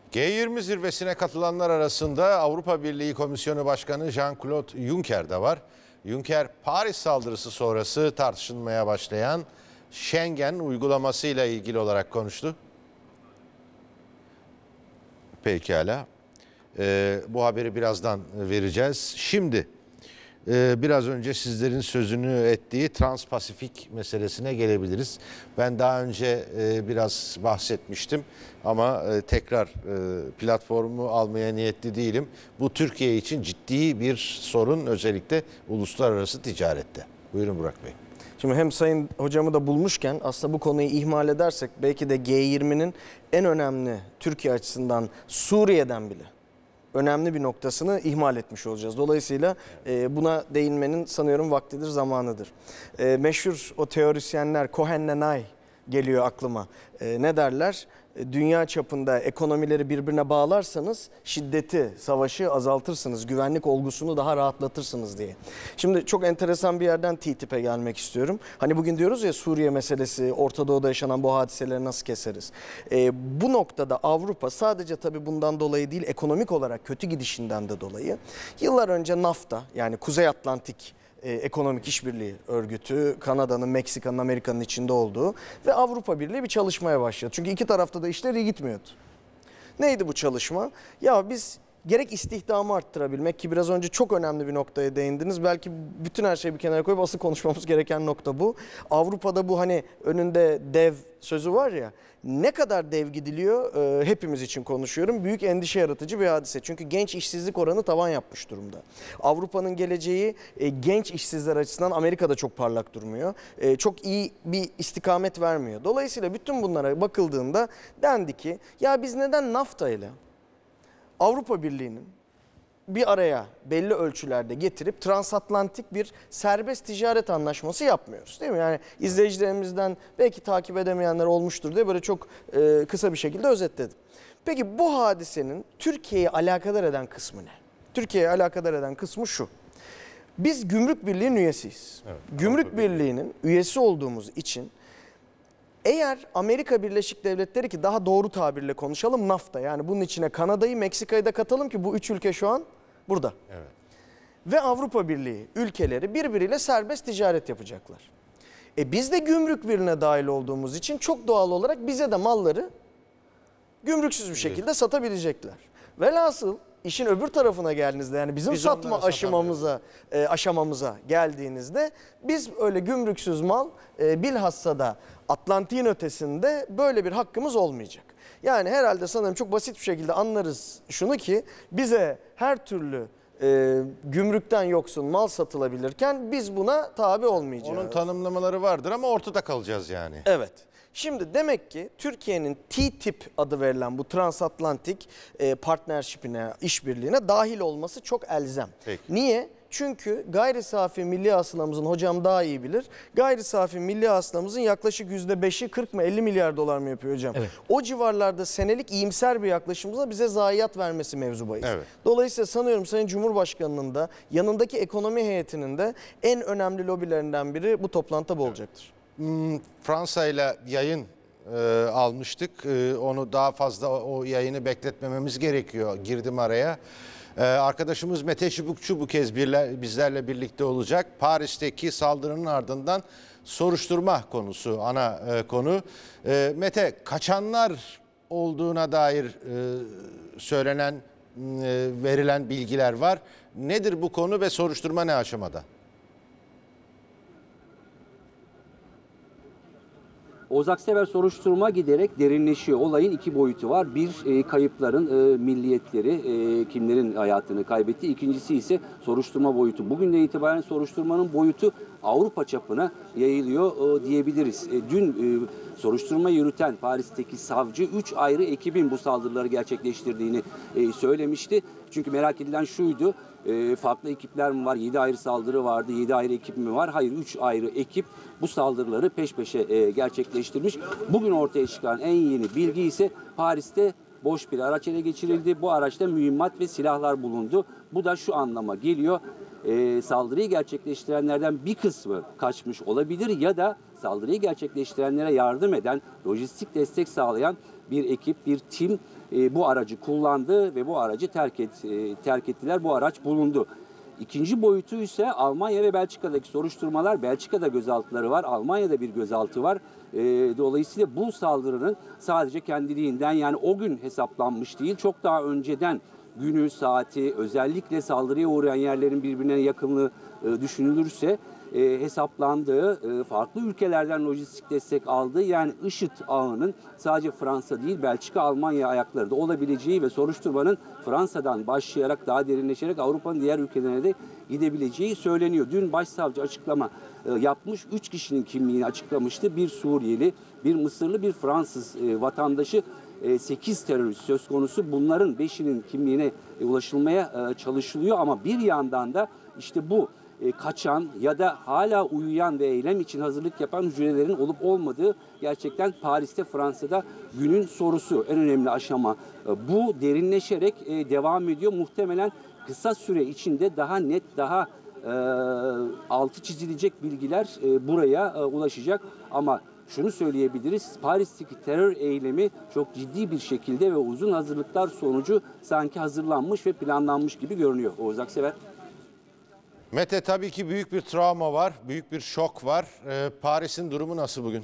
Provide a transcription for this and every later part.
G20 zirvesine katılanlar arasında Avrupa Birliği Komisyonu Başkanı Jean-Claude Juncker de var. Juncker, Paris saldırısı sonrası tartışılmaya başlayan Schengen uygulamasıyla ilgili olarak konuştu. Pekala. Bu haberi birazdan vereceğiz. Şimdi biraz önce sizlerin sözünü ettiği Trans-Pasifik meselesine gelebiliriz. Ben daha önce biraz bahsetmiştim ama tekrar platformu almaya niyetli değilim. Bu Türkiye için ciddi bir sorun, özellikle uluslararası ticarette. Buyurun Burak Bey. Şimdi hem Sayın Hocamı da bulmuşken aslında bu konuyu ihmal edersek belki de G20'nin en önemli Türkiye açısından Suriye'den bile önemli bir noktasını ihmal etmiş olacağız. Dolayısıyla buna değinmenin sanıyorum vaktidir, zamanıdır. Meşhur o teorisyenler Cohen-Nanay geliyor aklıma. Ne derler? Dünya çapında ekonomileri birbirine bağlarsanız şiddeti, savaşı azaltırsınız, güvenlik olgusunu daha rahatlatırsınız diye. Şimdi çok enteresan bir yerden TTIP'e gelmek istiyorum. Hani bugün diyoruz ya, Suriye meselesi, Orta Doğu'da yaşanan bu hadiseleri nasıl keseriz? Bu noktada Avrupa sadece tabii bundan dolayı değil, ekonomik olarak kötü gidişinden de dolayı yıllar önce NAFTA, yani Kuzey Atlantik Ekonomik İşbirliği Örgütü, Kanada'nın, Meksika'nın, Amerika'nın içinde olduğu ve Avrupa Birliği bir çalışmaya başladı. Çünkü iki tarafta da işler iyi gitmiyordu. Neydi bu çalışma? Ya biz gerek istihdamı arttırabilmek, ki biraz önce çok önemli bir noktaya değindiniz. Belki bütün her şeyi bir kenara koyup asıl konuşmamız gereken nokta bu. Avrupa'da bu hani önünde dev sözü var ya, ne kadar dev gidiliyor hepimiz için konuşuyorum. Büyük endişe yaratıcı bir hadise. Çünkü genç işsizlik oranı tavan yapmış durumda. Avrupa'nın geleceği genç işsizler açısından Amerika'da çok parlak durmuyor. Çok iyi bir istikamet vermiyor. Dolayısıyla bütün bunlara bakıldığında dendi ki ya biz neden NAFTA ile Avrupa Birliği'nin bir araya belli ölçülerde getirip transatlantik bir serbest ticaret anlaşması yapmıyoruz, değil mi? Yani izleyicilerimizden belki takip edemeyenler olmuştur diye böyle çok kısa bir şekilde özetledim. Peki bu hadisenin Türkiye'yi alakadar eden kısmı ne? Türkiye'yi alakadar eden kısmı şu: biz Gümrük Birliği'nin üyesiyiz. Evet, Gümrük Birliği'nin üyesi olduğumuz için eğer Amerika Birleşik Devletleri, ki daha doğru tabirle konuşalım, NAFTA, yani bunun içine Kanada'yı, Meksika'yı da katalım ki bu üç ülke şu an burada. Evet. Ve Avrupa Birliği ülkeleri birbiriyle serbest ticaret yapacaklar. Biz de Gümrük Birliği'ne dahil olduğumuz için çok doğal olarak bize de malları gümrüksüz bir şekilde satabilecekler. Velhasıl işin öbür tarafına geldiğinizde, yani bizim satma aşamamıza geldiğinizde, biz öyle gümrüksüz mal bilhassa da Atlantik'in ötesinde böyle bir hakkımız olmayacak. Yani herhalde sanırım çok basit bir şekilde anlarız şunu ki, bize her türlü gümrükten yoksun mal satılabilirken biz buna tabi olmayacağız. Onun tanımlamaları vardır ama ortada kalacağız yani. Evet. Şimdi demek ki Türkiye'nin TTIP adı verilen bu transatlantik partnership'ine, işbirliğine dahil olması çok elzem. Peki. Niye? Çünkü gayri safi milli hasılamızın, hocam daha iyi bilir, gayri safi milli hasılamızın yaklaşık %5'i 40 mı 50 milyar dolar mı yapıyor hocam? Evet. O civarlarda senelik iyimser bir yaklaşımımızla bize zayiat vermesi mevzu bahis. Evet. Dolayısıyla sanıyorum Sayın Cumhurbaşkanı'nın da yanındaki ekonomi heyetinin de en önemli lobilerinden biri bu toplantıda bu olacaktır. Fransa ile yayın almıştık. Onu daha fazla, o yayını bekletmememiz gerekiyor. Girdim araya. Arkadaşımız Mete Çubukçu bu kez bizlerle birlikte olacak. Paris'teki saldırının ardından soruşturma konusu, ana konu. Mete, kaçanlar olduğuna dair söylenen, verilen bilgiler var. Nedir bu konu ve soruşturma ne aşamada? Oğuz Aksever, soruşturma giderek derinleşiyor. Olayın iki boyutu var. Bir, kayıpların milliyetleri, kimlerin hayatını kaybetti. İkincisi ise soruşturma boyutu. Bugünden itibaren soruşturmanın boyutu Avrupa çapına yayılıyor diyebiliriz. Dün soruşturma yürüten Paris'teki savcı 3 ayrı ekibin bu saldırıları gerçekleştirdiğini söylemişti. Çünkü merak edilen şuydu: farklı ekipler mi var? 7 ayrı saldırı vardı. 7 ayrı ekip mi var? Hayır, 3 ayrı ekip bu saldırıları peş peşe gerçekleştirmiş. Bugün ortaya çıkan en yeni bilgi ise Paris'te boş bir araç ele geçirildi. Bu araçta mühimmat ve silahlar bulundu. Bu da şu anlama geliyor: saldırıyı gerçekleştirenlerden bir kısmı kaçmış olabilir ya da saldırıyı gerçekleştirenlere yardım eden, lojistik destek sağlayan bir ekip, bir tim bu aracı kullandı ve bu aracı terk ettiler. Bu araç bulundu. İkinci boyutu ise Almanya ve Belçika'daki soruşturmalar. Belçika'da gözaltıları var, Almanya'da bir gözaltı var. Dolayısıyla bu saldırının sadece kendiliğinden, yani o gün hesaplanmış değil, çok daha önceden günü, saati, özellikle saldırıya uğrayan yerlerin birbirine yakınlığı düşünülürse hesaplandığı, farklı ülkelerden lojistik destek aldığı, yani IŞİD ağının sadece Fransa değil Belçika, Almanya ayakları da olabileceği ve soruşturmanın Fransa'dan başlayarak daha derinleşerek Avrupa'nın diğer ülkelerine de gidebileceği söyleniyor. Dün başsavcı açıklama yapmış, 3 kişinin kimliğini açıklamıştı. Bir Suriyeli, bir Mısırlı, bir Fransız vatandaşı, 8 terörist söz konusu. Bunların 5'inin kimliğine ulaşılmaya çalışılıyor ama bir yandan da işte bu kaçan ya da hala uyuyan ve eylem için hazırlık yapan hücrelerin olup olmadığı gerçekten Paris'te, Fransa'da günün sorusu, en önemli aşama. Bu derinleşerek devam ediyor. Muhtemelen kısa süre içinde daha net, daha altı çizilecek bilgiler buraya ulaşacak. Ama şunu söyleyebiliriz, Paris'teki terör eylemi çok ciddi bir şekilde ve uzun hazırlıklar sonucu sanki hazırlanmış ve planlanmış gibi görünüyor. Oğuz Aksever. Mete, tabii ki büyük bir travma var, büyük bir şok var. Paris'in durumu nasıl bugün?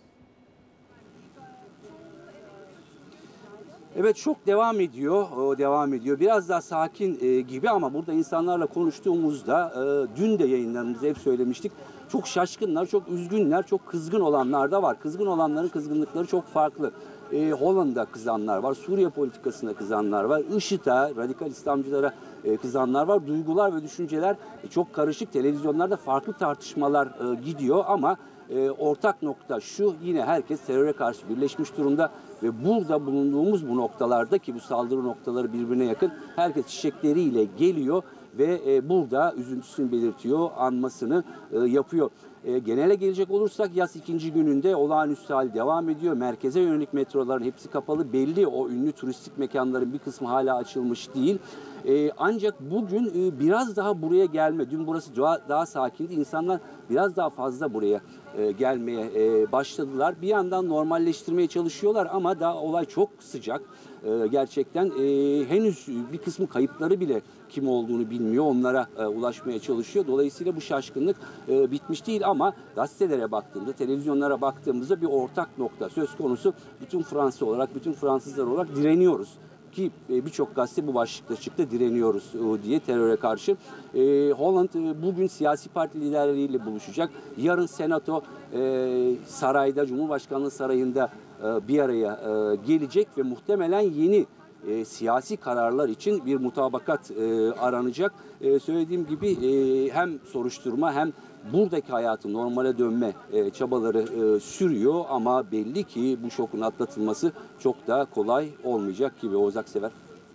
Evet, şok devam ediyor, devam ediyor. Biraz daha sakin gibi ama burada insanlarla konuştuğumuzda, dün de yayınlarımızda hep söylemiştik. Çok şaşkınlar, çok üzgünler, çok kızgın olanlar da var. Kızgın olanların kızgınlıkları çok farklı. Hollanda'da kızanlar var, Suriye politikasına kızanlar var, IŞİD'e, radikal İslamcılara kızanlar var. Duygular ve düşünceler çok karışık. Televizyonlarda farklı tartışmalar gidiyor ama ortak nokta şu: yine herkes teröre karşı birleşmiş durumda ve burada bulunduğumuz bu noktalarda, ki bu saldırı noktaları birbirine yakın, herkes çiçekleriyle geliyor ve burada üzüntüsünü belirtiyor, anmasını yapıyor. Genele gelecek olursak yaz ikinci gününde olağanüstü hal devam ediyor. Merkeze yönelik metroların hepsi kapalı. Belli, o ünlü turistik mekanların bir kısmı hala açılmış değil. Ancak bugün biraz daha buraya gelme. Dün burası daha sakindi. İnsanlar biraz daha fazla buraya gelmeye başladılar. Bir yandan normalleştirmeye çalışıyorlar ama daha olay çok sıcak. Gerçekten henüz bir kısmı kayıpları bile kim olduğunu bilmiyor. Onlara ulaşmaya çalışıyor. Dolayısıyla bu şaşkınlık bitmiş değil ama gazetelere baktığımızda, televizyonlara baktığımızda bir ortak nokta söz konusu. Bütün Fransa olarak, bütün Fransızlar olarak direniyoruz. Ki birçok gazete bu başlıkla çıktı, direniyoruz diye teröre karşı. Hollanda bugün siyasi parti liderleriyle buluşacak. Yarın Senato sarayda, Cumhurbaşkanlığı sarayında bir araya gelecek ve muhtemelen yeni siyasi kararlar için bir mutabakat aranacak. Söylediğim gibi hem soruşturma hem buradaki hayatın normale dönme çabaları sürüyor ama belli ki bu şokun atlatılması çok da kolay olmayacak gibi. Oğuz Aksever.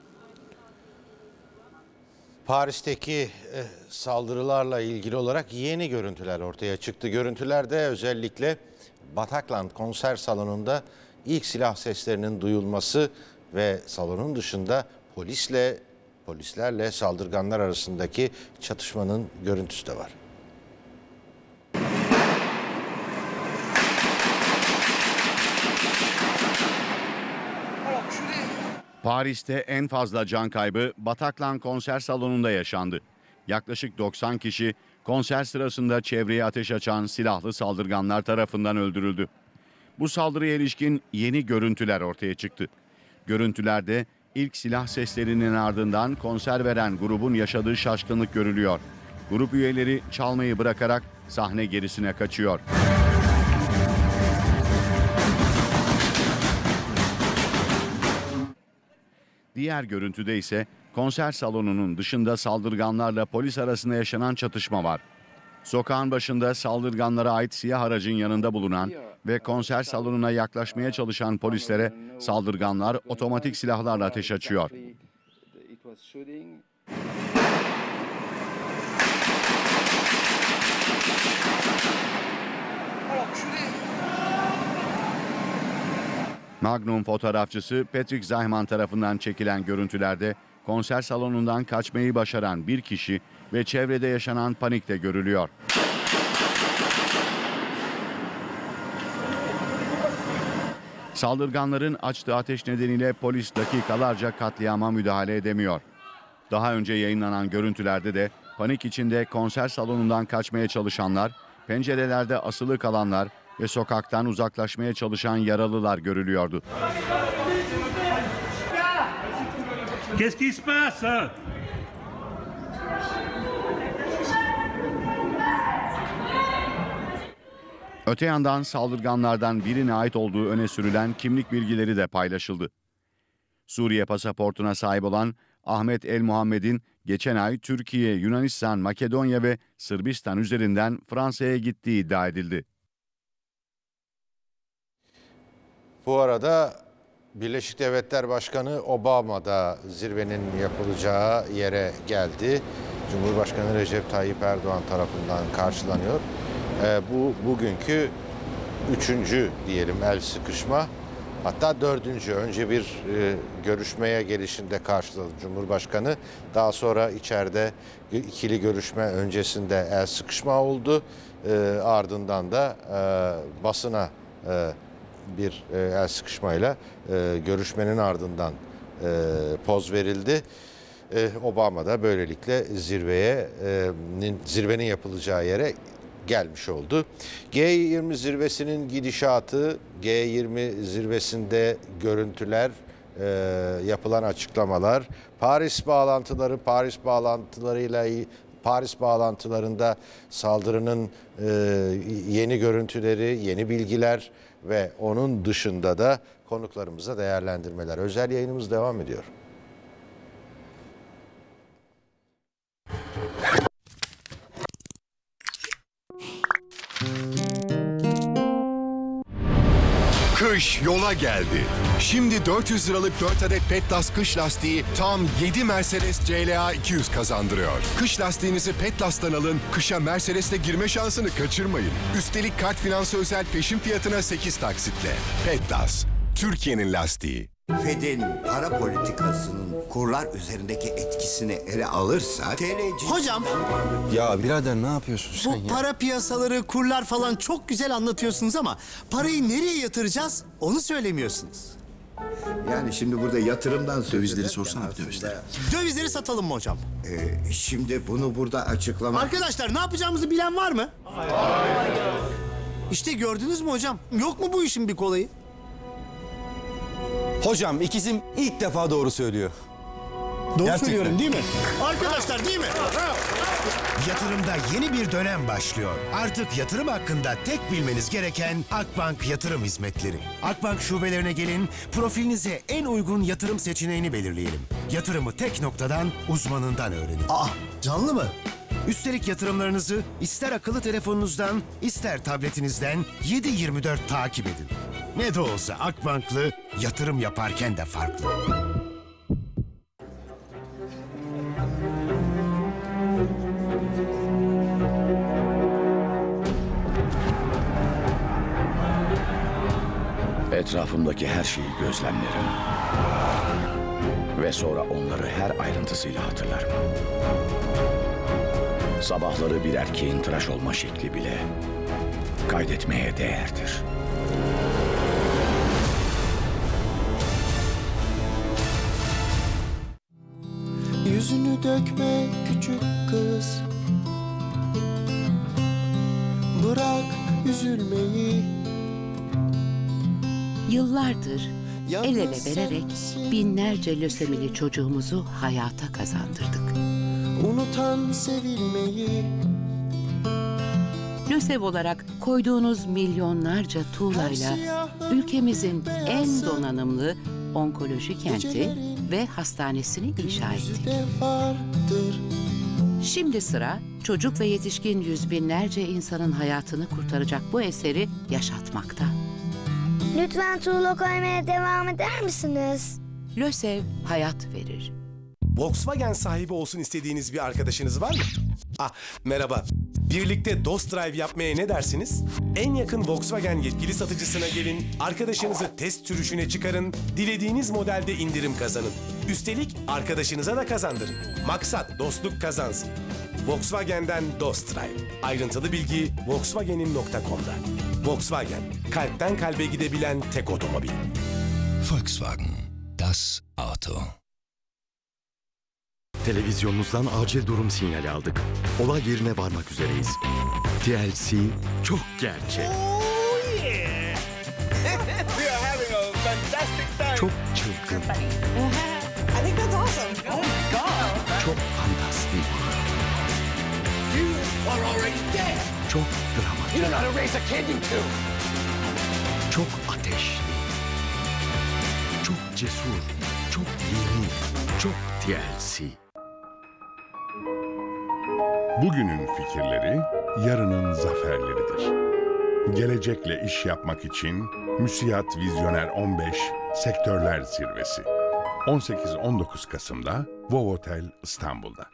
Paris'teki saldırılarla ilgili olarak yeni görüntüler ortaya çıktı. Görüntülerde özellikle Bataclan konser salonunda ilk silah seslerinin duyulması ve salonun dışında polislerle saldırganlar arasındaki çatışmanın görüntüsü de var. Paris'te en fazla can kaybı Bataclan konser salonunda yaşandı. Yaklaşık 90 kişi konser sırasında çevreye ateş açan silahlı saldırganlar tarafından öldürüldü. Bu saldırıya ilişkin yeni görüntüler ortaya çıktı. Görüntülerde ilk silah seslerinin ardından konser veren grubun yaşadığı şaşkınlık görülüyor. Grup üyeleri çalmayı bırakarak sahne gerisine kaçıyor. Diğer görüntüde ise konser salonunun dışında saldırganlarla polis arasında yaşanan çatışma var. Sokağın başında saldırganlara ait siyah aracın yanında bulunan ve konser salonuna yaklaşmaya çalışan polislere saldırganlar otomatik silahlarla ateş açıyor. Magnum fotoğrafçısı Patrick Zahman tarafından çekilen görüntülerde konser salonundan kaçmayı başaran bir kişi ve çevrede yaşanan panik de görülüyor. Saldırganların açtığı ateş nedeniyle polis dakikalarca katliama müdahale edemiyor. Daha önce yayınlanan görüntülerde de panik içinde konser salonundan kaçmaya çalışanlar, pencerelerde asılı kalanlar ve sokaktan uzaklaşmaya çalışan yaralılar görülüyordu. Qu'est-ce qui se passe? Öte yandan saldırganlardan birine ait olduğu öne sürülen kimlik bilgileri de paylaşıldı. Suriye pasaportuna sahip olan Ahmet El Muhammed'in geçen ay Türkiye, Yunanistan, Makedonya ve Sırbistan üzerinden Fransa'ya gittiği iddia edildi. Bu arada Birleşik Devletler Başkanı Obama da zirvenin yapılacağı yere geldi. Cumhurbaşkanı Recep Tayyip Erdoğan tarafından karşılanıyor. Bu bugünkü 3. diyelim el sıkışma, hatta 4. Önce bir görüşmeye gelişinde karşıladı Cumhurbaşkanı. Daha sonra içeride ikili görüşme öncesinde el sıkışma oldu. Ardından da basına bir el sıkışmayla görüşmenin ardından poz verildi. Obama da böylelikle zirvenin yapılacağı yere gelmiş oldu. G20 zirvesinin gidişatı, G20 zirvesinde görüntüler, yapılan açıklamalar, Paris bağlantılarında saldırının yeni görüntüleri, yeni bilgiler ve onun dışında da konuklarımıza değerlendirmeler. Özel yayınımız devam ediyor. Kış yola geldi. Şimdi 400 liralık 4 adet Petlas kış lastiği tam 7 Mercedes CLA 200 kazandırıyor. Kış lastiğinizi Petlas'tan alın, kışa Mercedes'le girme şansını kaçırmayın. Üstelik kart finansı özel peşin fiyatına 8 taksitle. Petlas, Türkiye'nin lastiği. Fed'in para politikasının kurlar üzerindeki etkisini ele alırsa TL'ci... Hocam, Ya birader ne yapıyorsun sen bu para piyasaları, kurlar falan çok güzel anlatıyorsunuz ama parayı nereye yatıracağız onu söylemiyorsunuz. Yani şimdi burada yatırımdan söz Dövizleri ederken sorsana bir aslında, dövizleri. Dövizleri satalım mı hocam? Şimdi bunu burada açıklamak... Arkadaşlar ne yapacağımızı bilen var mı? Hayır. İşte gördünüz mü hocam? Yok mu bu işin bir kolayı? Hocam ikizim ilk defa doğru söylüyor. Doğru Gerçekten. söylüyorum değil mi? Arkadaşlar değil mi? Yatırımda yeni bir dönem başlıyor. Artık yatırım hakkında tek bilmeniz gereken Akbank Yatırım Hizmetleri. Akbank şubelerine gelin, profilinize en uygun yatırım seçeneğini belirleyelim. Yatırımı tek noktadan, uzmanından öğrenin. Aa, canlı mı? Üstelik yatırımlarınızı ister akıllı telefonunuzdan, ister tabletinizden 7/24 takip edin. Ne de olsa Akbank'lı yatırım yaparken de farklı. Etrafımdaki her şeyi gözlemlerim. Ve sonra onları her ayrıntısıyla hatırlarım. Sabahları bir erkeğin tıraş olma şekli bile kaydetmeye değerdir. Yüzünü dökme küçük kız, bırak üzülmeyi. Yıllardır el ele vererek binlerce lösemili çocuğumuzu hayata kazandırdık. Unutan sevilmeyi. LÖSEV olarak koyduğunuz milyonlarca tuğlayla ülkemizin en donanımlı onkoloji kenti ve hastanesini inşa ettik. Şimdi sıra çocuk ve yetişkin yüz binlerce insanın hayatını kurtaracak bu eseri yaşatmakta. Lütfen tuğla koymaya devam eder misiniz? LÖSEV hayat verir. Volkswagen sahibi olsun istediğiniz bir arkadaşınız var mı? Merhaba. Birlikte Dost Drive yapmaya ne dersiniz? En yakın Volkswagen yetkili satıcısına gelin, arkadaşınızı test sürüşüne çıkarın, dilediğiniz modelde indirim kazanın. Üstelik arkadaşınıza da kazandırın. Maksat dostluk kazansın. Volkswagen'den Dost Drive. Ayrıntılı bilgi volkswagenin.com'da. Volkswagen, kalpten kalbe gidebilen tek otomobil. Volkswagen, das Auto. Televizyonunuzdan acil durum sinyali aldık. Olay yerine varmak üzereyiz. TLC çok gerçek. Çok çılgın. Çok fantastik. Çok dramatik. Çok ateşli. Çok cesur. Çok yeni. Çok TLC. Bugünün fikirleri, yarının zaferleridir. Gelecekle iş yapmak için MÜSİAD Vizyoner 15 Sektörler Zirvesi. 18-19 Kasım'da Vovotel İstanbul'da.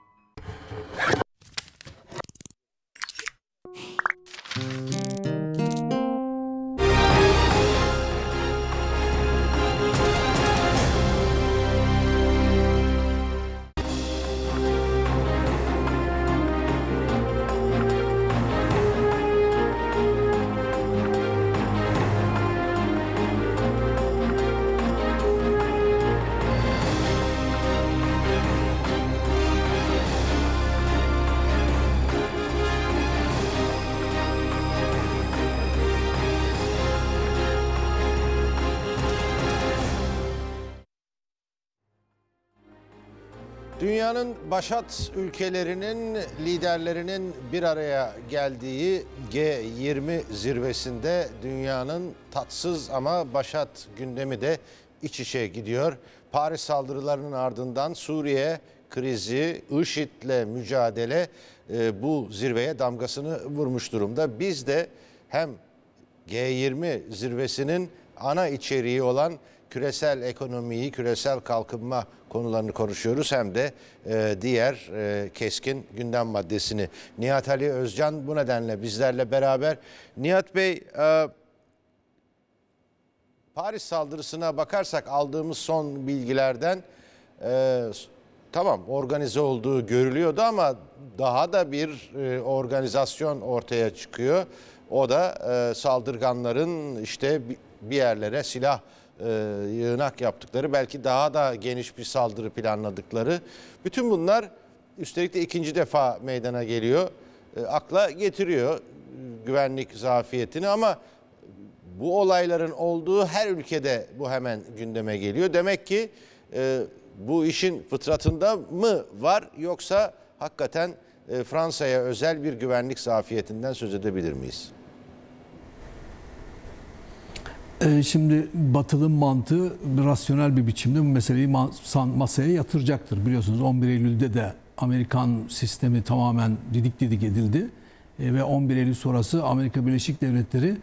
Dünyanın başat ülkelerinin liderlerinin bir araya geldiği G20 zirvesinde dünyanın tatsız ama başat gündemi de iç içe gidiyor. Paris saldırılarının ardından Suriye krizi, IŞİD'le mücadele bu zirveye damgasını vurmuş durumda. Biz de hem G20 zirvesinin ana içeriği olan küresel ekonomiyi, küresel kalkınma konularını konuşuyoruz hem de diğer keskin gündem maddesini. Nihat Ali Özcan bu nedenle bizlerle beraber. Nihat Bey, Paris saldırısına bakarsak aldığımız son bilgilerden tamam organize olduğu görülüyordu ama daha da bir organizasyon ortaya çıkıyor. O da saldırganların işte bir yerlere silah yığınak yaptıkları, belki daha da geniş bir saldırı planladıkları. Bütün bunlar üstelik de ikinci defa meydana geliyor. Akla getiriyor güvenlik zafiyetini ama bu olayların olduğu her ülkede bu hemen gündeme geliyor. Demek ki bu işin fıtratında mı var yoksa hakikaten Fransa'ya özel bir güvenlik zafiyetinden söz edebilir miyiz? Şimdi Batı'nın mantığı rasyonel bir biçimde bu meseleyi masaya yatıracaktır. Biliyorsunuz 11 Eylül'de de Amerikan sistemi tamamen didik didik edildi. Ve 11 Eylül sonrası Amerika Birleşik Devletleri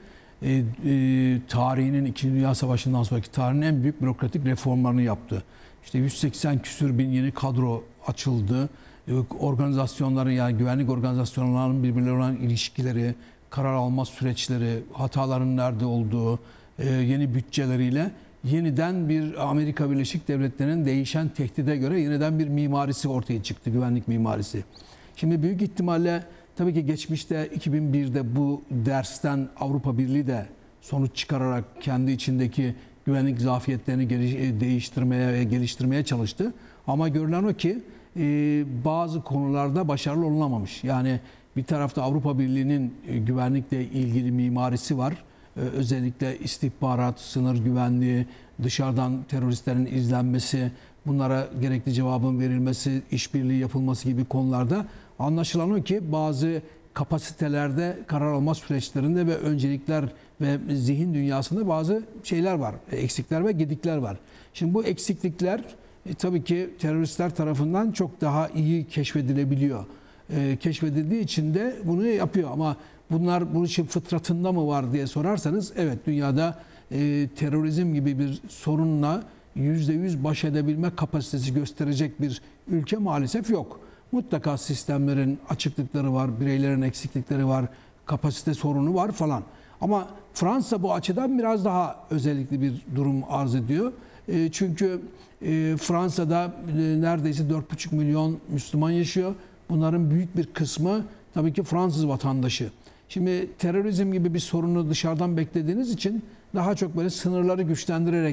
tarihinin 2. Dünya Savaşı'ndan sonraki tarihinin en büyük bürokratik reformlarını yaptı. İşte 180 küsür bin yeni kadro açıldı. Organizasyonların, yani güvenlik organizasyonlarının birbirleriyle olan ilişkileri, karar alma süreçleri, hataların nerede olduğu, yeni bütçeleriyle yeniden bir Amerika Birleşik Devletleri'nin değişen tehdide göre yeniden bir mimarisi ortaya çıktı, güvenlik mimarisi. Şimdi büyük ihtimalle tabii ki geçmişte 2001'de bu dersten Avrupa Birliği de sonuç çıkararak kendi içindeki güvenlik zafiyetlerini değiştirmeye ve geliştirmeye çalıştı. Ama görülen o ki bazı konularda başarılı olunamamış. Yani bir tarafta Avrupa Birliği'nin güvenlikle ilgili mimarisi var. Özellikle istihbarat, sınır güvenliği, dışarıdan teröristlerin izlenmesi, bunlara gerekli cevabın verilmesi, işbirliği yapılması gibi konularda anlaşılan o ki bazı kapasitelerde, karar alma süreçlerinde ve öncelikler ve zihin dünyasında bazı şeyler var, eksikler ve gedikler var. Şimdi bu eksiklikler tabii ki teröristler tarafından çok daha iyi keşfedilebiliyor. Keşfedildiği için de bunu yapıyor ama bunlar bunun için fıtratında mı var diye sorarsanız evet, dünyada terörizm gibi bir sorunla %100 baş edebilme kapasitesi gösterecek bir ülke maalesef yok. Mutlaka sistemlerin açıklıkları var, bireylerin eksiklikleri var, kapasite sorunu var falan. Ama Fransa bu açıdan biraz daha özellikli bir durum arz ediyor. Çünkü Fransa'da neredeyse 4,5 milyon Müslüman yaşıyor. Bunların büyük bir kısmı tabii ki Fransız vatandaşı. Şimdi terörizm gibi bir sorunu dışarıdan beklediğiniz için daha çok böyle sınırları güçlendirerek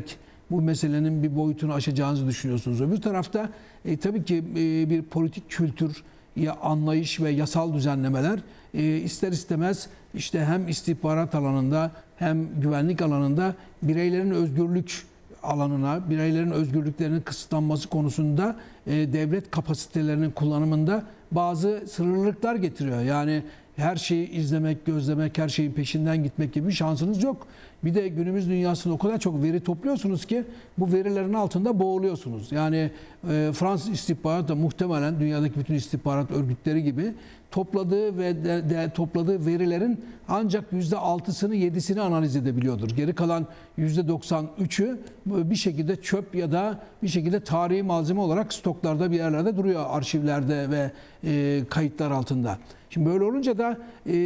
bu meselenin bir boyutunu aşacağınızı düşünüyorsunuz. Öbür tarafta tabii ki bir politik kültür, anlayış ve yasal düzenlemeler ister istemez işte hem istihbarat alanında hem güvenlik alanında bireylerin özgürlük alanına, bireylerin özgürlüklerinin kısıtlanması konusunda devlet kapasitelerinin kullanımında bazı sınırlılıklar getiriyor. Yani her şeyi izlemek, gözlemek, her şeyin peşinden gitmek gibi bir şansınız yok. Bir de günümüz dünyasında o kadar çok veri topluyorsunuz ki bu verilerin altında boğuluyorsunuz. Yani Fransız istihbarat da muhtemelen dünyadaki bütün istihbarat örgütleri gibi topladığı ve topladığı verilerin ancak %6'sını 7'sini analiz edebiliyordur. Geri kalan %93'ü bir şekilde çöp ya da bir şekilde tarihi malzeme olarak stoklarda bir yerlerde duruyor, arşivlerde ve kayıtlar altında. Şimdi böyle olunca da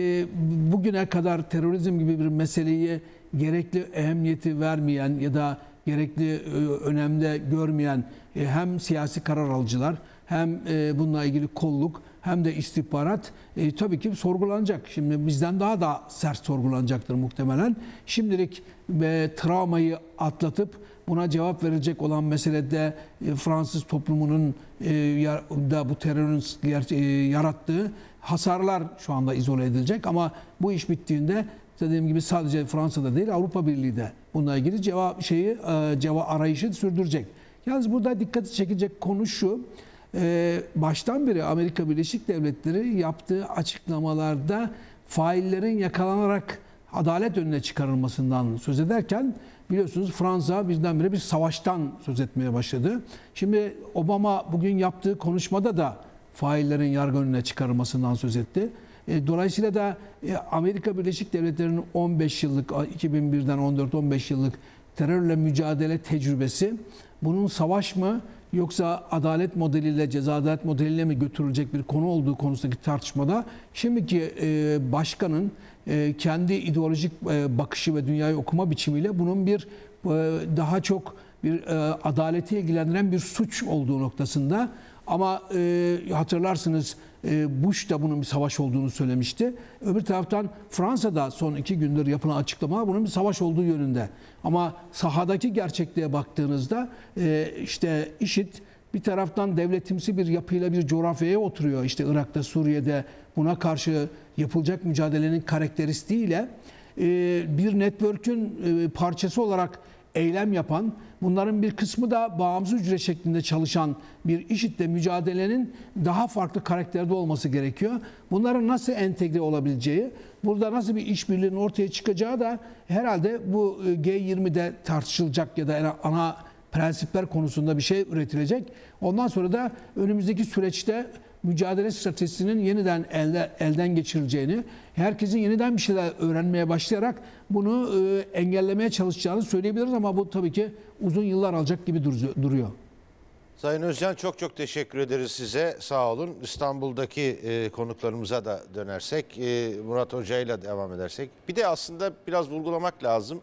bugüne kadar terörizm gibi bir meseleyi gerekli ehemmiyeti vermeyen ya da gerekli önemde görmeyen hem siyasi karar alıcılar hem bununla ilgili kolluk hem de istihbarat tabii ki sorgulanacak. Şimdi bizden daha da sert sorgulanacaktır muhtemelen. Şimdilik travmayı atlatıp buna cevap verecek olan meselede Fransız toplumunun da bu terörün yarattığı hasarlar şu anda izole edilecek ama bu iş bittiğinde dediğim gibi sadece Fransa'da değil Avrupa Birliği de bununla ilgili cevap arayışı sürdürecek. Yalnız burada dikkati çekecek konu şu. Baştan beri Amerika Birleşik Devletleri yaptığı açıklamalarda faillerin yakalanarak adalet önüne çıkarılmasından söz ederken biliyorsunuz Fransa birdenbire bir savaştan söz etmeye başladı. Şimdi Obama bugün yaptığı konuşmada da faillerin yargı önüne çıkarılmasından söz etti. Dolayısıyla da Amerika Birleşik Devletleri'nin 15 yıllık 2001'den 14-15 yıllık terörle mücadele tecrübesi bunun savaş mı yoksa adalet modeliyle, ceza adalet modeliyle mi götürülecek bir konu olduğu konusundaki tartışmada şimdiki başkanın kendi ideolojik bakışı ve dünyayı okuma biçimiyle bunun bir daha çok bir adaleti ilgilendiren bir suç olduğu noktasında ama hatırlarsınız Bush da bunun bir savaş olduğunu söylemişti. Öbür taraftan Fransa'da son 2 gündür yapılan açıklama bunun bir savaş olduğu yönünde. Ama sahadaki gerçekliğe baktığınızda işte IŞİD bir taraftan devletimsi bir yapıyla bir coğrafyaya oturuyor. İşte Irak'ta, Suriye'de buna karşı yapılacak mücadelenin karakteristiğiyle bir network'ün parçası olarak eylem yapan, bunların bir kısmı da bağımsız hücre şeklinde çalışan bir IŞİD'le mücadelenin daha farklı karakterde olması gerekiyor. Bunların nasıl entegre olabileceği, burada nasıl bir işbirliğinin ortaya çıkacağı da herhalde bu G20'de tartışılacak ya da ana prensipler konusunda bir şey üretilecek. Ondan sonra da önümüzdeki süreçte mücadele stratejisinin yeniden elden geçirileceğini, herkesin yeniden bir şeyler öğrenmeye başlayarak bunu engellemeye çalışacağını söyleyebiliriz ama bu tabii ki uzun yıllar alacak gibi duruyor. Sayın Özcan çok teşekkür ederiz size. Sağ olun. İstanbul'daki konuklarımıza da dönersek, Murat Hoca ile devam edersek. Bir de aslında biraz vurgulamak lazım.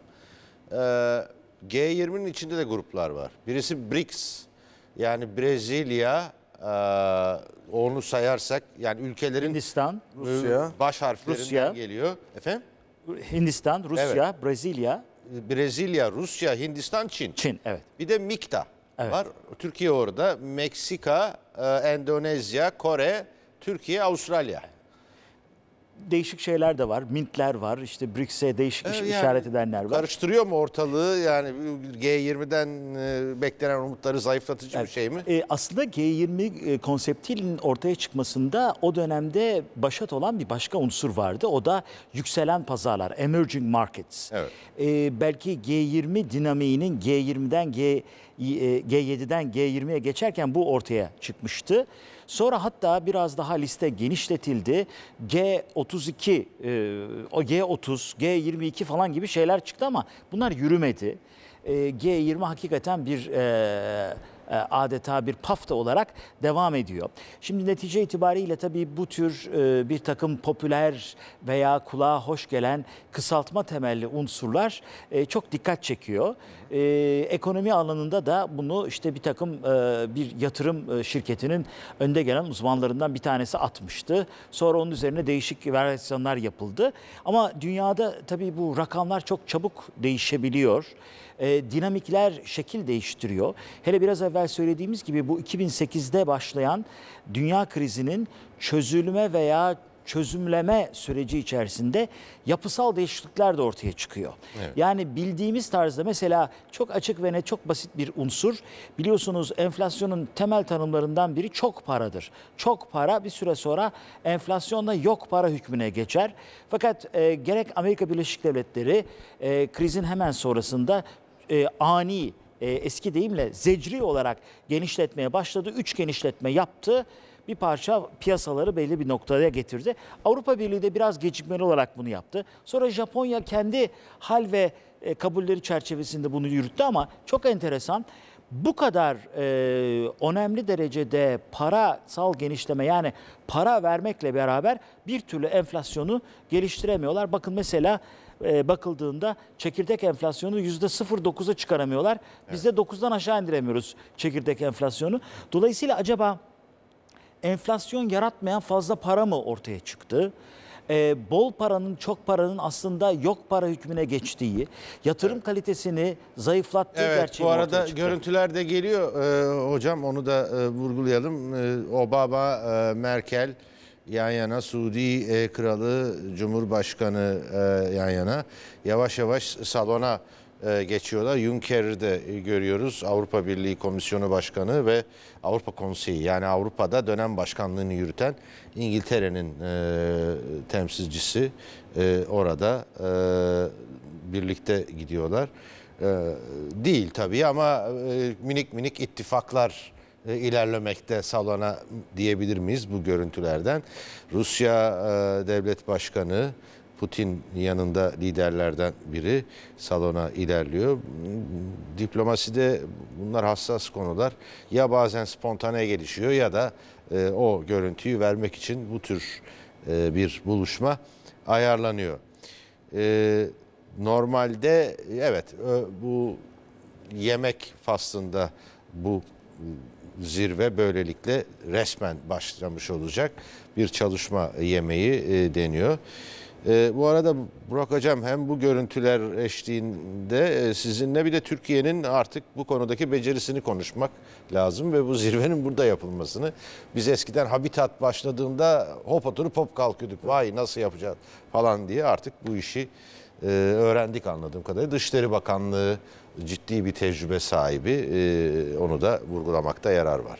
G20'nin içinde de gruplar var. Birisi BRICS, yani Brezilya, onu sayarsak yani ülkelerin Hindistan, Rusya, baş harflerinden Rusya, geliyor. Efendim? Hindistan, Rusya, evet. Brezilya, Rusya, Hindistan, Çin. Çin, evet. Bir de MİKTA evet. var. Türkiye orada. Meksika, Endonezya, Kore, Türkiye, Avustralya. Değişik şeyler de var. Mintler var. İşte BRICS'e değişik işaret edenler var. Karıştırıyor mu ortalığı? Yani G20'den beklenen umutları zayıflatıcı bir şey mi? Aslında G20 konseptinin ortaya çıkmasında o dönemde başat olan bir başka unsur vardı. O da yükselen pazarlar, emerging markets. Evet. Belki G20 dinamiğinin G7'den G20'ye geçerken bu ortaya çıkmıştı. Sonra hatta biraz daha liste genişletildi. G32, G30, G22 falan gibi şeyler çıktı ama bunlar yürümedi. G20 hakikaten bir adeta bir pafta olarak devam ediyor. Şimdi netice itibariyle tabii bu tür bir takım popüler veya kulağa hoş gelen kısaltma temelli unsurlar çok dikkat çekiyor. Ekonomi alanında da bunu işte bir takım bir yatırım şirketinin önde gelen uzmanlarından bir tanesi atmıştı. Sonra onun üzerine değişik varyasyonlar yapıldı. Ama dünyada tabii bu rakamlar çok çabuk değişebiliyor. dinamikler şekil değiştiriyor. Hele biraz evvel söylediğimiz gibi bu 2008'de başlayan dünya krizinin çözülme veya çözümleme süreci içerisinde yapısal değişiklikler de ortaya çıkıyor. Evet. Yani bildiğimiz tarzda mesela çok açık ve net, çok basit bir unsur. Biliyorsunuz enflasyonun temel tanımlarından biri çok paradır. Çok para bir süre sonra enflasyonla yok para hükmüne geçer. Fakat gerek Amerika Birleşik Devletleri krizin hemen sonrasında ani, eski deyimle zecri olarak genişletmeye başladı. 3 genişletme yaptı. Bir parça piyasaları belli bir noktaya getirdi. Avrupa Birliği de biraz gecikmeli olarak bunu yaptı. Sonra Japonya kendi hal ve kabulleri çerçevesinde bunu yürüttü ama çok enteresan. Bu kadar önemli derecede parasal genişleme, yani para vermekle beraber bir türlü enflasyonu geliştiremiyorlar. Bakın mesela bakıldığında çekirdek enflasyonu %0.9'a çıkaramıyorlar. Biz de 9'dan aşağı indiremiyoruz çekirdek enflasyonu. Dolayısıyla acaba enflasyon yaratmayan fazla para mı ortaya çıktı? Bol paranın, çok paranın aslında yok para hükmüne geçtiği, yatırım kalitesini zayıflattığı gerçeği bu ortaya arada çıktı. görüntüler de geliyor hocam, onu da vurgulayalım. Obama, Merkel yan yana, Suudi Kralı, Cumhurbaşkanı yan yana yavaş yavaş salona geçiyorlar. Juncker'i de görüyoruz. Avrupa Birliği Komisyonu Başkanı ve Avrupa Konseyi, yani Avrupa'da dönem başkanlığını yürüten İngiltere'nin temsilcisi orada birlikte gidiyorlar. Değil tabii ama minik minik ittifaklar ilerlemekte salona diyebilir miyiz bu görüntülerden? Rusya Devlet Başkanı Putin yanında liderlerden biri salona ilerliyor. Diplomaside bunlar hassas konular. Ya bazen spontane gelişiyor ya da o görüntüyü vermek için bu tür bir buluşma ayarlanıyor. Normalde evet, bu yemek faslında bu zirve böylelikle resmen başlamış olacak. Bir çalışma yemeği deniyor. Bu arada Burak Hocam, hem bu görüntüler eşliğinde sizinle bir de Türkiye'nin artık bu konudaki becerisini konuşmak lazım ve bu zirvenin burada yapılmasını. Biz eskiden Habitat başladığında hop oturup hop kalkıyorduk. Vay nasıl yapacağız falan diye, artık bu işi öğrendik anladığım kadarıyla. Dışişleri Bakanlığı ciddi bir tecrübe sahibi, onu da vurgulamakta yarar var.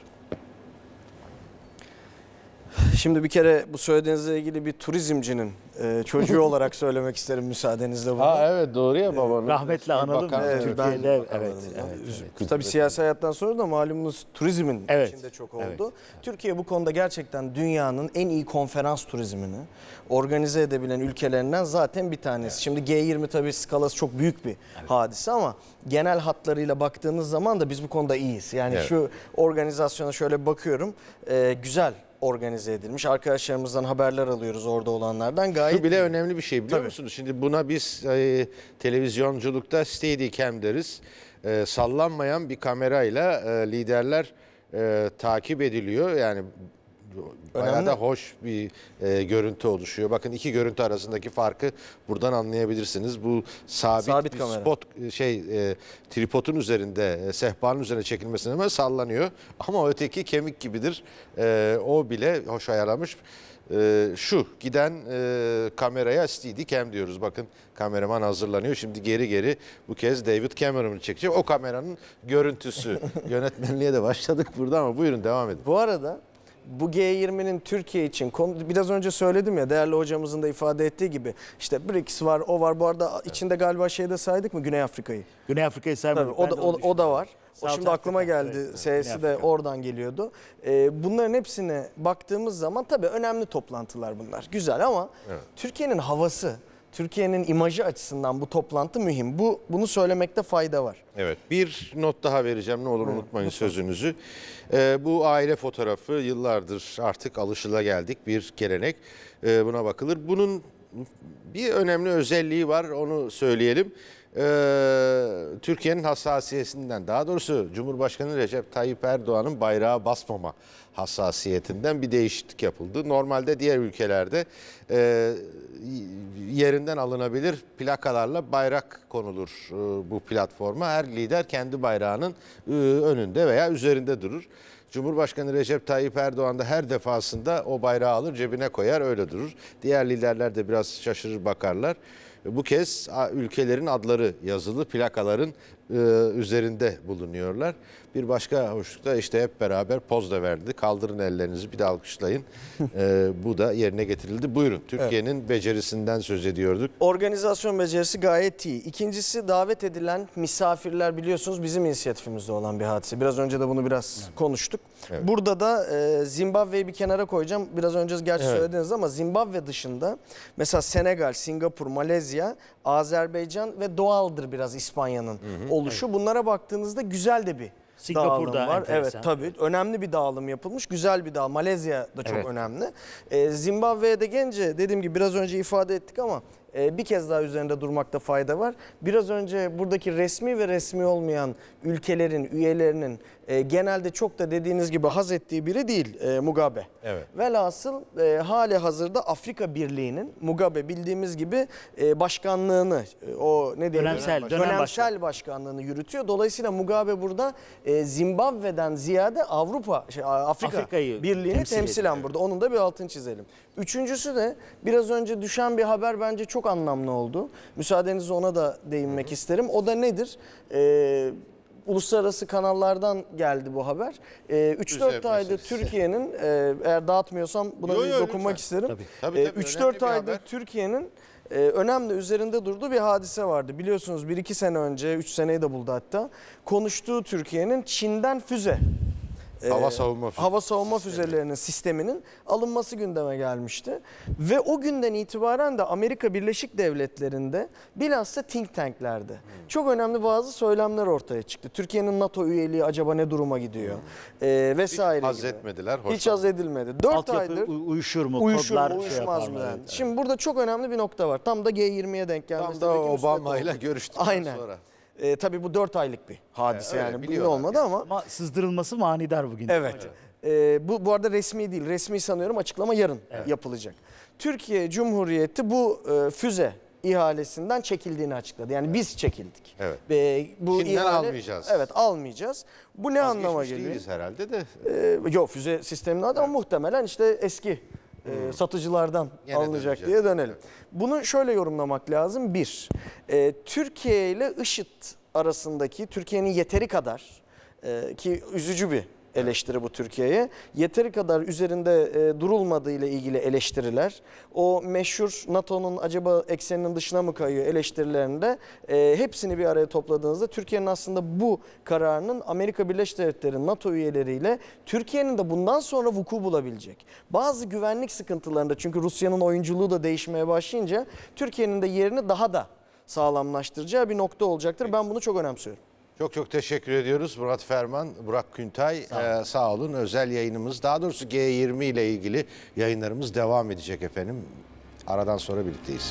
Şimdi bir kere bu söylediğinizle ilgili bir turizmcinin çocuğu olarak söylemek isterim müsaadenizle bunu. Evet, doğru ya, babanın. Rahmetli analım. Türkiye'de evet. Tabii siyasi hayattan sonra da malumunuz turizmin içinde çok oldu. Evet. Türkiye bu konuda gerçekten dünyanın en iyi konferans turizmini organize edebilen ülkelerinden zaten bir tanesi. Evet. Şimdi G20 tabii skalası çok büyük bir hadise ama genel hatlarıyla baktığınız zaman da biz bu konuda iyiyiz. Yani şu organizasyona şöyle bakıyorum, güzel organize edilmiş. Arkadaşlarımızdan haberler alıyoruz orada olanlardan. Gayet şu bile önemli bir şey, biliyor musunuz? Şimdi buna biz televizyonculukta steadicam deriz. Sallanmayan bir kamerayla liderler takip ediliyor. Yani bayağı da hoş bir görüntü oluşuyor. Bakın, iki görüntü arasındaki farkı buradan anlayabilirsiniz. Bu sabit bir kamera. Spot tripodun üzerinde, sehpanın üzerine çekilmesine hemen sallanıyor. Ama öteki kemik gibidir. O bile hoş ayarlamış. Şu giden kameraya steadicam diyoruz. Bakın, kameraman hazırlanıyor. Şimdi geri bu kez David Cameron'ı çekecek. O kameranın görüntüsü. Yönetmenliğe de başladık burada ama buyurun, devam edin. Bu arada bu G20'nin Türkiye için biraz önce söyledim ya, değerli hocamızın da ifade ettiği gibi, işte BRICS var, o var. Bu arada içinde galiba şeyde saydık mı, Güney Afrika'yı? Güney Afrika'yı saymadık. O da var. O şimdi aklıma geldi. Evet, Sesi de oradan geliyordu. Bunların hepsine baktığımız zaman tabii önemli toplantılar bunlar. Güzel ama Türkiye'nin havası, Türkiye'nin imajı açısından bu toplantı mühim. Bunu söylemekte fayda var. Evet, bir not daha vereceğim, ne olur unutmayın sözünüzü. Bu aile fotoğrafı yıllardır artık alışılageldik bir gelenek. Buna bakılır. Bunun bir önemli özelliği var, onu söyleyelim. Türkiye'nin hassasiyetinden, daha doğrusu Cumhurbaşkanı Recep Tayyip Erdoğan'ın bayrağı basmama hassasiyetinden bir değişiklik yapıldı. Normalde diğer ülkelerde yerinden alınabilir plakalarla bayrak konulur bu platforma. Her lider kendi bayrağının önünde veya üzerinde durur. Cumhurbaşkanı Recep Tayyip Erdoğan da her defasında o bayrağı alır, cebine koyar, öyle durur. Diğer liderler de biraz şaşırır bakarlar. Bu kez ülkelerin adları yazılı plakaların üzerinde bulunuyorlar. Bir başka hoşluk da işte hep beraber poz da verdi. Kaldırın ellerinizi, bir de alkışlayın. Bu da yerine getirildi. Buyurun, Türkiye'nin becerisinden söz ediyorduk. Organizasyon becerisi gayet iyi. İkincisi, davet edilen misafirler biliyorsunuz bizim inisiyatifimizde olan bir hadise. Biraz önce de bunu biraz konuştuk. Evet. Burada da Zimbabwe'yi bir kenara koyacağım. Biraz önce gerçi söylediniz ama Zimbabwe dışında mesela Senegal, Singapur, Malezya, Azerbaycan ve doğaldır biraz İspanya'nın oluşu. Bunlara baktığınızda güzel de bir Singapur'da dağılım var. enteresan. Evet, tabii. Önemli bir dağılım yapılmış. Güzel bir dağılım. Malezya da çok önemli. Zimbabwe'de gelince dediğim gibi biraz önce ifade ettik ama bir kez daha üzerinde durmakta fayda var. Biraz önce buradaki resmi ve resmi olmayan ülkelerin üyelerinin genelde çok da dediğiniz gibi haz ettiği biri değil Mugabe. Evet. Velhasıl hali hazırda Afrika Birliği'nin Mugabe bildiğimiz gibi başkanlığını o ne diyelim dönemsel başkanlığını yürütüyor. Dolayısıyla Mugabe burada Zimbabwe'den ziyade Afrika Birliği'ni temsilen burada. Onun da bir altını çizelim. Üçüncüsü de biraz önce düşen bir haber bence çok anlamlı oldu. Müsaadenizle ona da değinmek isterim. O da nedir? Uluslararası kanallardan geldi bu haber. 3-4 aydır Türkiye'nin eğer dağıtmıyorsam buna bir dokunmak isterim. 3-4 aydır Türkiye'nin önemli üzerinde durduğu bir hadise vardı. Biliyorsunuz 1-2 sene önce, 3 seneyi de buldu hatta. Konuştuğu Türkiye'nin Çin'den füze. Hava savunma füzelerinin sisteminin alınması gündeme gelmişti. Ve o günden itibaren de Amerika Birleşik Devletleri'nde bilhassa think tanklerde çok önemli bazı söylemler ortaya çıktı. Türkiye'nin NATO üyeliği acaba ne duruma gidiyor vesaire. Hiç haz etmediler. Hiç haz edilmedi. 4 aydır uyuşur mu? Uyuşur mu, uyuşmaz mı? Yani. Şimdi burada çok önemli bir nokta var. Tam da G20'ye denk gelmesi. Tam da Obama ile görüştükten sonra. Tabii bu 4 aylık bir hadise yani bugün olmadı ama sızdırılması manidar bugün. Evet. Bu arada resmi değil. Resmi sanıyorum açıklama yarın yapılacak. Türkiye Cumhuriyeti bu füze ihalesinden çekildiğini açıkladı. Yani biz çekildik. Evet. Bu Çin'den almayacağız. Evet, almayacağız. Bu ne anlama geliyor? Değiliz herhalde de. Yok, füze sisteminden ama muhtemelen işte eski satıcılardan alınacak diye dönelim. Bunu şöyle yorumlamak lazım. Bir, Türkiye ile IŞİD arasındaki Türkiye'nin yeteri kadar ki üzücü bir eleştiri bu Türkiye'ye. Yeteri kadar üzerinde durulmadığı ile ilgili eleştiriler. O meşhur NATO'nun acaba ekseninin dışına mı kayıyor eleştirilerinde hepsini bir araya topladığınızda Türkiye'nin aslında bu kararının Amerika Birleşik Devletleri NATO üyeleriyle Türkiye'nin de bundan sonra vuku bulabilecek bazı güvenlik sıkıntılarında, çünkü Rusya'nın oyunculuğu da değişmeye başlayınca Türkiye'nin de yerini daha da sağlamlaştıracağı bir nokta olacaktır. Ben bunu çok önemsiyorum. Çok teşekkür ediyoruz Murat Ferman, Burak Küntay. Sağ olun. Özel yayınımız, daha doğrusu G20 ile ilgili yayınlarımız devam edecek efendim. Aradan sonra birlikteyiz.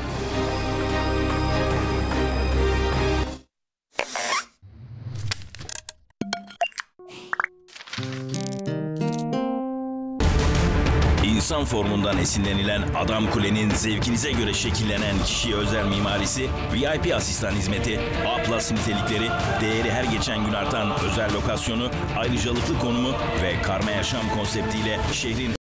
İnsan formundan esinlenilen Adam Kule'nin zevkinize göre şekillenen kişiye özel mimarisi, VIP asistan hizmeti, A+ nitelikleri, değeri her geçen gün artan özel lokasyonu, ayrıcalıklı konumu ve karma yaşam konseptiyle şehrin